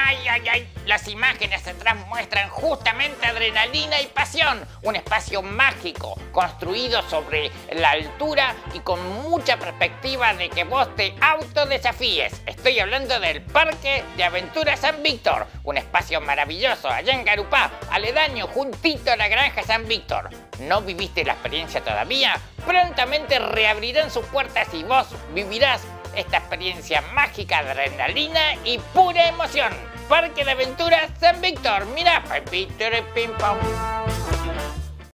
¡Ay, ay, ay! Las imágenes atrás muestran justamente adrenalina y pasión. Un espacio mágico, construido sobre la altura y con mucha perspectiva de que vos te autodesafíes. Estoy hablando del Parque de Aventuras San Víctor. Un espacio maravilloso allá en Garupá, aledaño, juntito a la Granja San Víctor. ¿No viviste la experiencia todavía? Prontamente reabrirán sus puertas y vos vivirás esta experiencia mágica de adrenalina y pura emoción. Parque de Aventuras San Víctor. Mirá, pim pam.